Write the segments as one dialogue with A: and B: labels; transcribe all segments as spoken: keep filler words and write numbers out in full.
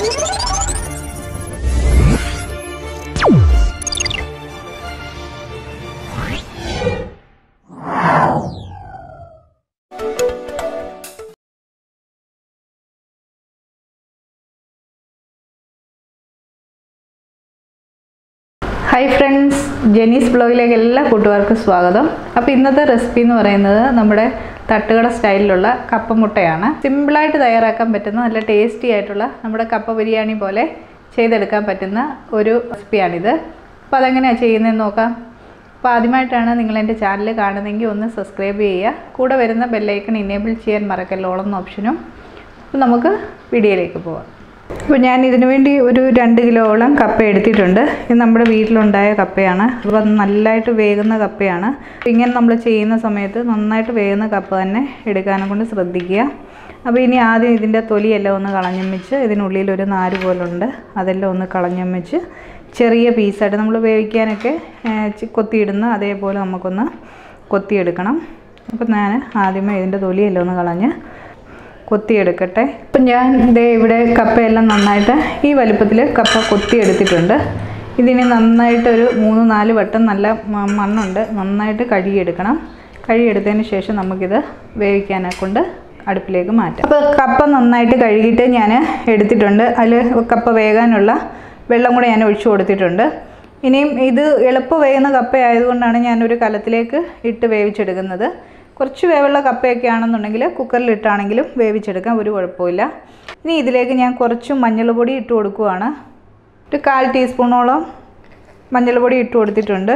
A: Hi friends, JENY'S vlogilekku ella kootukarkku swagatham. Appo innathe recipe ennu parayunnathu nammade Thattukada style-ulla kappa muttayana. Simple aayittu thayyarakkan pattuna nalla tasty aayittulla nammade kappa biryani pole cheyidedukkan pattuna oru recipe aanidhu. Appo adenganeya cheyyunnennu nokkam. Appo aadyamayittana ningal ente channel കാണുന്നെങ്കിൽ ഒന്ന് subscribe ചെയ്യുക. കൂടെ വരുന്ന bell icon enable ചെയ്യാൻ മറക്കല്ല all എന്ന ഓപ്ഷനും. അപ്പോൾ നമുക്ക് വീഡിയോയിലേക്ക് പോകാം. അപ്പോൾ ഞാൻ ഇതിനു വേണ്ടി ഒരു രണ്ട് കിലോളം കപ്പ എടുത്തിട്ടുണ്ട്. ഇത് നമ്മുടെ വീട്ടിലുണ്ടായ കപ്പയാണ്. അപ്പോൾ നന്നായിട്ട് വേകുന്ന കപ്പയാണ്. ഇങ്ങനെ നമ്മൾ ചെയ്യുന്ന സമയത്ത് നന്നായിട്ട് വേകുന്ന കപ്പ തന്നെ എടുക്കാനെ കൊണ്ട് ശ്രദ്ധിക്കുക. അപ്പോൾ ഇനി ആദ്യം ഇതിൻ്റെ തൊലിയെല്ലാം ഒന്ന് കളഞ്ഞമ്മിച്ച് ഇതിനുള്ളിൽ ഒരു നാര് പോലുണ്ട് അതെല്ലാം ഒന്ന് കളഞ്ഞമ്മിച്ച് ചെറിയ പീസായിട്ട് നമ്മൾ വേവിക്കാനൊക്കെ കൊത്തിയിടുന്ന അതേപോലെ നമുക്കൊന്ന് കൊത്തിയെടുക്കണം. അപ്പോൾ ഞാൻ ആദ്യമേ ഇതിൻ്റെ തൊലിയെല്ലാം ഒന്ന് കളഞ്ഞ് കൊത്തിയെടുക്കട്ടെ. അപ്പം ഞാൻ ഇതേ ഇവിടെ കപ്പയെല്ലാം നന്നായിട്ട് ഈ വലുപ്പത്തിൽ കപ്പ കൊത്തിയെടുത്തിട്ടുണ്ട്. ഇതിന് നന്നായിട്ടൊരു മൂന്ന് നാല് വട്ടം നല്ല മണ്ണുണ്ട് നന്നായിട്ട് കഴുകിയെടുക്കണം. കഴുകിയെടുത്തതിന് ശേഷം നമുക്കിത് വേവിക്കാനെ കൊണ്ട് അടുപ്പിലേക്ക് മാറ്റാം. അപ്പോൾ കപ്പ നന്നായിട്ട് കഴുകിയിട്ട് ഞാൻ എടുത്തിട്ടുണ്ട്. അതിൽ കപ്പ വേകാനുള്ള വെള്ളം കൂടെ ഞാൻ ഒഴിച്ചു കൊടുത്തിട്ടുണ്ട്. ഇനിയും ഇത് എളുപ്പം വേകുന്ന കപ്പ ആയതുകൊണ്ടാണ് ഞാനൊരു കലത്തിലേക്ക് ഇട്ട് വേവിച്ചെടുക്കുന്നത്. കുറച്ച് വേവുള്ള കപ്പയൊക്കെ ആണെന്നുണ്ടെങ്കിൽ കുക്കറിലിട്ടാണെങ്കിലും വേവിച്ചെടുക്കാം, ഒരു കുഴപ്പമില്ല. ഇനി ഇതിലേക്ക് ഞാൻ കുറച്ച് മഞ്ഞൾപ്പൊടി ഇട്ട് കൊടുക്കുകയാണ്. ഒരു കാൽ ടീസ്പൂണോളം മഞ്ഞൾപ്പൊടി ഇട്ട് കൊടുത്തിട്ടുണ്ട്.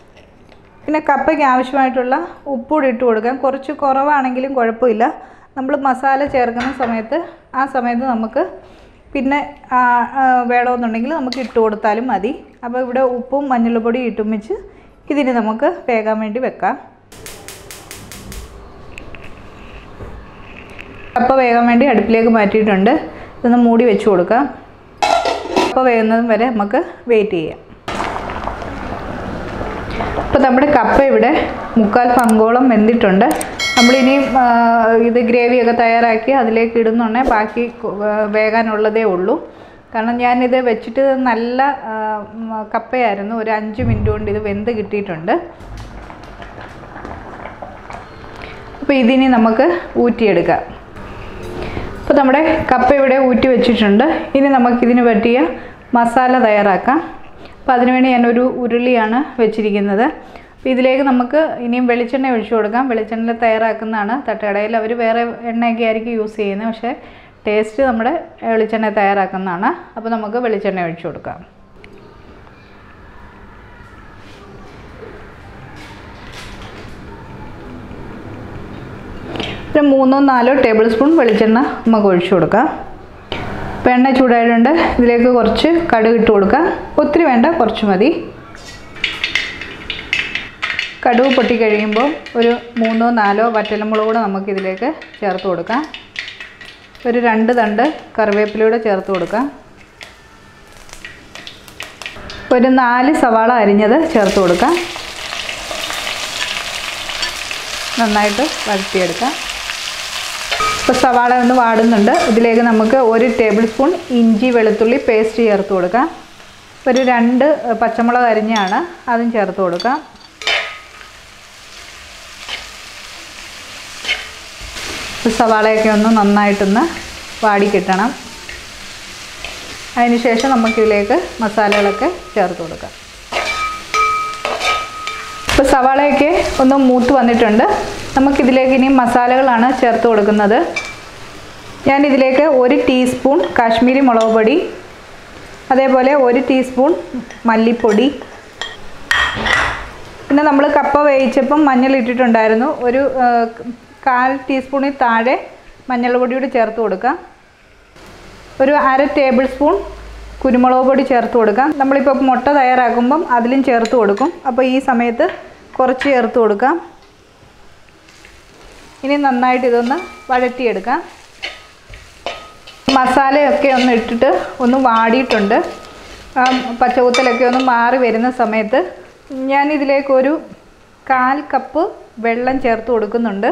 A: പിന്നെ കപ്പയ്ക്ക് ആവശ്യമായിട്ടുള്ള ഉപ്പൂടി ഇട്ട് കൊടുക്കാം. കുറച്ച് കുറവാണെങ്കിലും കുഴപ്പമില്ല. നമ്മൾ മസാല ചേർക്കുന്ന സമയത്ത് ആ സമയത്ത് നമുക്ക് പിന്നെ വേണമെന്നുണ്ടെങ്കിൽ നമുക്ക് ഇട്ട് കൊടുത്താലും മതി. അപ്പോൾ ഇവിടെ ഉപ്പും മഞ്ഞൾപ്പൊടി ഇട്ടുമിച്ച് ഇതിന് നമുക്ക് വേകാൻ വേണ്ടി വെക്കാം. കപ്പ വേകാൻ വേണ്ടി അടുപ്പിലേക്ക് മാറ്റിയിട്ടുണ്ട്. ഇതൊന്ന് മൂടി വെച്ച് കൊടുക്കാം. കപ്പ വേകുന്നതും വരെ നമുക്ക് വെയിറ്റ് ചെയ്യാം. അപ്പോൾ നമ്മുടെ കപ്പ ഇവിടെ മുക്കാൽ പങ്കോളം വെന്തിട്ടുണ്ട്. നമ്മളിനി ഇത് ഗ്രേവിയൊക്കെ തയ്യാറാക്കി അതിലേക്ക് ഇടുന്നുണ്ടെങ്കിൽ ബാക്കി വേകാനുള്ളതേ ഉള്ളൂ. കാരണം ഞാനിത് വെച്ചിട്ട് നല്ല കപ്പയായിരുന്നു. ഒരു അഞ്ച് മിനിറ്റ് കൊണ്ട് ഇത് വെന്ത് കിട്ടിയിട്ടുണ്ട്. അപ്പോൾ ഇതിനി നമുക്ക് ഊറ്റിയെടുക്കാം. അപ്പോൾ നമ്മുടെ കപ്പ ഇവിടെ ഊറ്റി വെച്ചിട്ടുണ്ട്. ഇനി നമുക്കിതിന് പറ്റിയ മസാല തയ്യാറാക്കാം. അപ്പോൾ അതിനുവേണ്ടി ഞാനൊരു ഉരുളിയാണ് വെച്ചിരിക്കുന്നത്. അപ്പോൾ ഇതിലേക്ക് നമുക്ക് ഇനിയും വെളിച്ചെണ്ണ ഒഴിച്ചു കൊടുക്കാം. വെളിച്ചെണ്ണയിൽ തയ്യാറാക്കുന്നതാണ്. തട്ടുകടയിൽ അവർ വേറെ എണ്ണയൊക്കെ ആയിരിക്കും യൂസ് ചെയ്യുന്നത്, പക്ഷേ ടേസ്റ്റ് നമ്മുടെ വെളിച്ചെണ്ണ തയ്യാറാക്കുന്നതാണ്. അപ്പോൾ നമുക്ക് വെളിച്ചെണ്ണ ഒഴിച്ചു കൊടുക്കാം. ഒരു മൂന്നോ നാലോ ടേബിൾ സ്പൂൺ വെളിച്ചെണ്ണ നമുക്ക് ഒഴിച്ചു കൊടുക്കാം. അപ്പോൾ എണ്ണ ചൂടായിട്ടുണ്ട്. ഇതിലേക്ക് കുറച്ച് കടുക് ഇട്ട് കൊടുക്കാം. ഒത്തിരി വേണ്ട, കുറച്ച് മതി. കടുക് പൊട്ടിക്കഴിയുമ്പോൾ ഒരു മൂന്നോ നാലോ വറ്റൽമുളക് കൂടെ നമുക്കിതിലേക്ക് ചേർത്ത് കൊടുക്കാം. ഒരു രണ്ട് തണ്ട് കറിവേപ്പിലൂടെ ചേർത്ത് കൊടുക്കാം. ഒരു നാല് സവാള അരിഞ്ഞത് ചേർത്ത് കൊടുക്കാം. നന്നായിട്ട് വഴറ്റിയെടുക്കാം. ഇപ്പോൾ സവാള ഒന്ന് വാടുന്നുണ്ട്. ഇതിലേക്ക് നമുക്ക് ഒരു ടേബിൾ സ്പൂൺ ഇഞ്ചി വെളുത്തുള്ളി പേസ്റ്റ് ചേർത്ത് കൊടുക്കാം. ഒരു രണ്ട് പച്ചമുളക് അരിഞ്ഞാണ്, അതും ചേർത്ത് കൊടുക്കാം. സവാളയൊക്കെ ഒന്ന് നന്നായിട്ടൊന്ന് വാടി കിട്ടണം. അതിനുശേഷം നമുക്കിതിലേക്ക് മസാലകളൊക്കെ ചേർത്ത് കൊടുക്കാം. ഇപ്പോൾ സവാളയൊക്കെ ഒന്ന് മൂത്ത് വന്നിട്ടുണ്ട്. നമുക്കിതിലേക്ക് ഇനി മസാലകളാണ് ചേർത്ത് കൊടുക്കുന്നത്. ഞാനിതിലേക്ക് ഒരു ടീസ്പൂൺ കാശ്മീരി മുളക് പൊടി, അതേപോലെ ഒരു ടീസ്പൂൺ മല്ലിപ്പൊടി, പിന്നെ നമ്മൾ കപ്പ വേവിച്ചപ്പം മഞ്ഞൾ ഇട്ടിട്ടുണ്ടായിരുന്നു. ഒരു കാൽ ടീസ്പൂണിൽ താഴെ മഞ്ഞൾ പൊടിയോട് ചേർത്ത് കൊടുക്കാം. ഒരു അര ടേബിൾ സ്പൂൺ കുരുമുളക് പൊടി ചേർത്ത് കൊടുക്കാം. നമ്മളിപ്പോൾ മുട്ട തയ്യാറാക്കുമ്പം അതിലും ചേർത്ത് കൊടുക്കും. അപ്പോൾ ഈ സമയത്ത് കുറച്ച് ചേർത്ത് കൊടുക്കാം. ഇനി നന്നായിട്ട് ഇതൊന്ന് വഴറ്റിയെടുക്കാം. മസാലയൊക്കെ ഒന്ന് ഇട്ടിട്ട് ഒന്ന് വാടിയിട്ടുണ്ട്. പച്ചകുത്തലൊക്കെ ഒന്ന് മാറി വരുന്ന സമയത്ത് ഞാനിതിലേക്കൊരു കാൽ കപ്പ് വെള്ളം ചേർത്ത് കൊടുക്കുന്നുണ്ട്.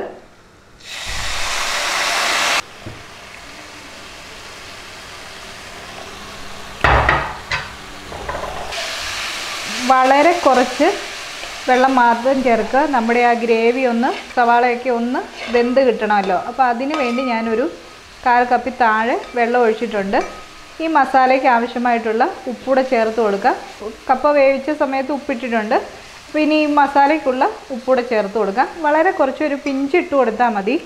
A: വളരെ കുറച്ച് വെള്ളം മാത്രം ചേർക്കുക. നമ്മുടെ ആ ഗ്രേവി ഒന്ന് സവാളയൊക്കെ ഒന്ന് വെന്ത് കിട്ടണമല്ലോ. അപ്പോൾ അതിന് വേണ്ടി ഞാനൊരു കാൽ കപ്പി താഴെ വെള്ളം ഒഴിച്ചിട്ടുണ്ട്. ഈ മസാലയ്ക്ക് ആവശ്യമായിട്ടുള്ള ഉപ്പൂടെ ചേർത്ത് കൊടുക്കുക. കപ്പ വേവിച്ച സമയത്ത് ഉപ്പിട്ടിട്ടുണ്ട്. അപ്പോൾ ഇനി ഈ മസാലയ്ക്കുള്ള ഉപ്പൂടെ ചേർത്ത് കൊടുക്കുക. വളരെ കുറച്ചൊരു പിഞ്ചിട്ട് കൊടുത്താൽ മതി.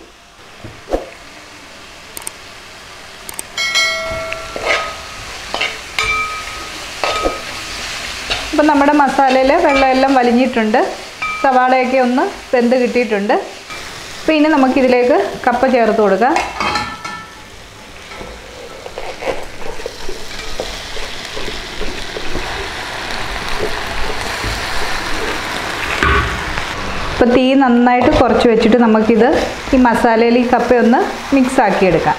A: അപ്പോൾ നമ്മുടെ മസാലയിൽ വെള്ളമെല്ലാം വലിഞ്ഞിട്ടുണ്ട്. സവാളയൊക്കെ ഒന്ന് വെന്ത് കിട്ടിയിട്ടുണ്ട്. അപ്പോൾ ഇനി നമുക്കിതിലേക്ക് കപ്പ ചേർത്ത് കൊടുക്കാം. അപ്പോൾ തീ നന്നായിട്ട് കുറച്ച് വെച്ചിട്ട് നമുക്കിത് ഈ മസാലയിൽ ഈ കപ്പയൊന്ന് മിക്സ് ആക്കിയെടുക്കാം.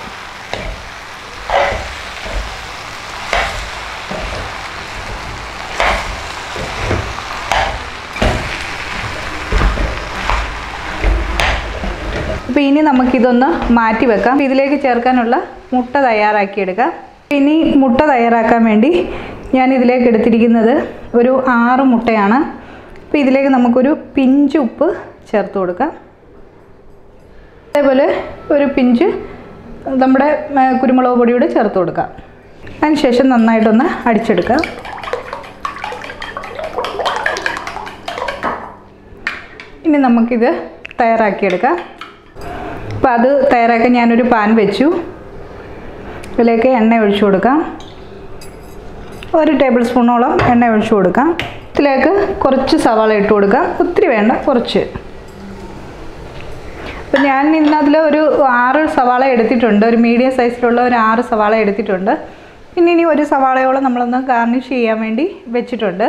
A: അപ്പോൾ ഇനി നമുക്കിതൊന്ന് മാറ്റി വെക്കാം. ഇതിലേക്ക് ചേർക്കാനുള്ള മുട്ട തയ്യാറാക്കിയെടുക്കാം. ഇനി മുട്ട തയ്യാറാക്കാൻ വേണ്ടി ഞാൻ ഇതിലേക്ക് എടുത്തിരിക്കുന്നത് ഒരു ആറ് മുട്ടയാണ്. അപ്പോൾ ഇതിലേക്ക് നമുക്കൊരു പിഞ്ച് ഉപ്പ് ചേർത്ത് കൊടുക്കാം. അതേപോലെ ഒരു പിഞ്ച് നമ്മുടെ കുരുമുളക് പൊടിയോട് ചേർത്ത് കൊടുക്കാം. അതിനുശേഷം നന്നായിട്ടൊന്ന് അടിച്ചെടുക്കാം. ഇനി നമുക്കിത് തയ്യാറാക്കിയെടുക്കാം. അപ്പോൾ അത് തയ്യാറാക്കാൻ ഞാനൊരു പാൻ വെച്ചു. ഇതിലേക്ക് എണ്ണ ഒഴിച്ചു കൊടുക്കാം. ഒരു ടേബിൾ സ്പൂണോളം എണ്ണ ഒഴിച്ചു കൊടുക്കാം. ഇതിലേക്ക് കുറച്ച് സവാള ഇട്ട് കൊടുക്കാം. ഒത്തിരി വേണ്ട, കുറച്ച്. അപ്പോൾ ഞാൻ ഇന്ന് അതിൽ ഒരു ആറ് സവാള എടുത്തിട്ടുണ്ട്. ഒരു മീഡിയം സൈസിലുള്ള ഒരു ആറ് സവാള എടുത്തിട്ടുണ്ട്. പിന്നെ ഇനി ഒരു സവാളയോളം നമ്മളൊന്ന് ഗാർണിഷ് ചെയ്യാൻ വേണ്ടി വെച്ചിട്ടുണ്ട്.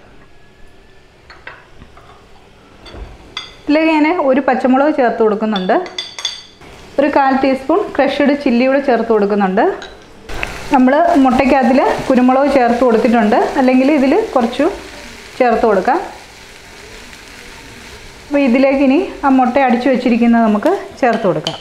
A: ഇതിലേക്ക് ഞാൻ ഒരു പച്ചമുളക് ചേർത്ത് കൊടുക്കുന്നുണ്ട്. ഒരു കാൽ ടീസ്പൂൺ ക്രഷ്ഡ് ചില്ലിയൂടെ ചേർത്ത് കൊടുക്കുന്നുണ്ട്. നമ്മൾ മുട്ടയ്ക്കകത്തിൽ കുരുമുളക് ചേർത്ത് കൊടുത്തിട്ടുണ്ട്. അല്ലെങ്കിൽ ഇതിൽ കുറച്ച് ചേർത്ത് കൊടുക്കാം. അപ്പോൾ ഇതിലേക്ക് ഇനി ആ മുട്ട അടിച്ചു വെച്ചിരിക്കുന്നത് നമുക്ക് ചേർത്ത് കൊടുക്കാം.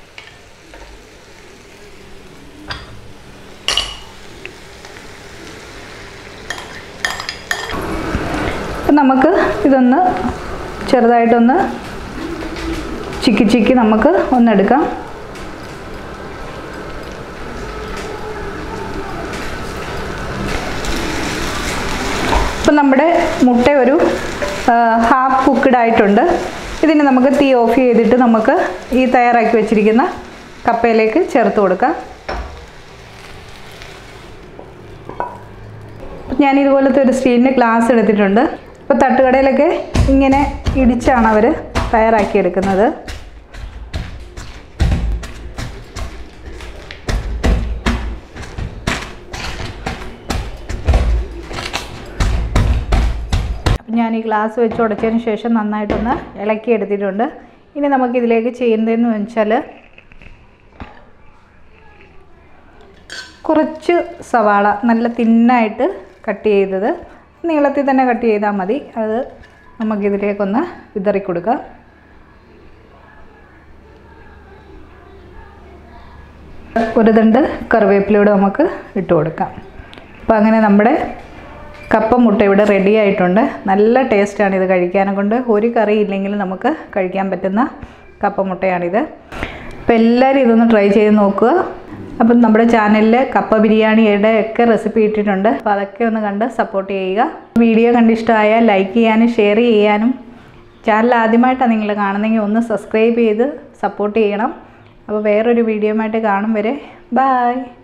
A: അപ്പം നമുക്ക് ഇതൊന്ന് ചെറുതായിട്ടൊന്ന് ചിക്കി ചിക്കി നമുക്ക് ഒന്നെടുക്കാം. ഇപ്പം നമ്മുടെ മുട്ട ഒരു ഹാഫ് കുക്ക്ഡ് ആയിട്ടുണ്ട്. ഇതിന് നമുക്ക് തീ ഓഫ് ചെയ്തിട്ട് നമുക്ക് ഈ തയ്യാറാക്കി വെച്ചിരിക്കുന്ന കപ്പയിലേക്ക് ചേർത്ത് കൊടുക്കാം. ഞാൻ ഇതുപോലത്തെ ഒരു സ്റ്റീലിൻ്റെ ഗ്ലാസ് എടുത്തിട്ടുണ്ട്. ഇപ്പോൾ തട്ടുകടയിലൊക്കെ ഇങ്ങനെ ഇടിച്ചാണ് അവർ തയ്യാറാക്കിയെടുക്കുന്നത്. ഞാൻ ഈ ഗ്ലാസ് വെച്ച് ഉടച്ചതിന് ശേഷം നന്നായിട്ടൊന്ന് ഇളക്കി എടുത്തിട്ടുണ്ട്. ഇനി നമുക്കിതിലേക്ക് ചെയ്യുന്നതെന്ന് വെച്ചാൽ കുറച്ച് സവാള നല്ല തിന്നായിട്ട് കട്ട് ചെയ്തത്, നീളത്തിൽ തന്നെ കട്ട് ചെയ്താൽ മതി. അത് നമുക്കിതിലേക്കൊന്ന് വിതറി കൊടുക്കാം. ഒരു തണ്ട് കറിവേപ്പിലയോട് നമുക്ക് ഇട്ട് കൊടുക്കാം. അപ്പോൾ അങ്ങനെ നമ്മുടെ കപ്പ മുട്ട ഇവിടെ റെഡി ആയിട്ടുണ്ട്. നല്ല ടേസ്റ്റാണ് ഇത് കഴിക്കാനെ കൊണ്ട്. ഒരു കറി ഇല്ലെങ്കിലും നമുക്ക് കഴിക്കാൻ പറ്റുന്ന കപ്പ മുട്ടയാണിത്. അപ്പോൾ എല്ലാവരും ഇതൊന്ന് ട്രൈ ചെയ്ത് നോക്കുക. അപ്പം നമ്മുടെ ചാനലിൽ കപ്പ ബിരിയാണിയുടെ ഒക്കെ റെസിപ്പി ഇട്ടിട്ടുണ്ട്. അപ്പോൾ അതൊക്കെ ഒന്ന് കണ്ട് സപ്പോർട്ട് ചെയ്യുക. വീഡിയോ കണ്ട് ഇഷ്ടമായാൽ ലൈക്ക് ചെയ്യാനും ഷെയർ ചെയ്യാനും, ചാനൽ ആദ്യമായിട്ടാണ് നിങ്ങൾ കാണുന്നതെങ്കിൽ ഒന്ന് സബ്സ്ക്രൈബ് ചെയ്ത് സപ്പോർട്ട് ചെയ്യണം. അപ്പോൾ വേറൊരു വീഡിയോയുമായിട്ട് കാണും വരെ ബൈ.